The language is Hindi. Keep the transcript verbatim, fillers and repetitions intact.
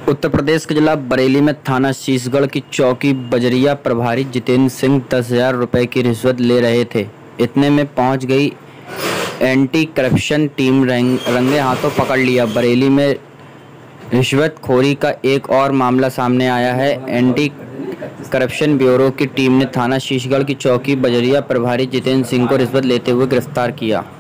उत्तर प्रदेश के जिला बरेली में थाना शीशगढ़ की चौकी बजरिया प्रभारी जितेंद्र सिंह दस हजार रुपये की रिश्वत ले रहे थे। इतने में पहुंच गई एंटी करप्शन टीम, रंग, रंगे हाथों पकड़ लिया। बरेली में रिश्वतखोरी का एक और मामला सामने आया है। एंटी करप्शन ब्यूरो की टीम ने थाना शीशगढ़ की चौकी बजरिया प्रभारी जितेंद्र सिंह को रिश्वत लेते हुए गिरफ्तार किया।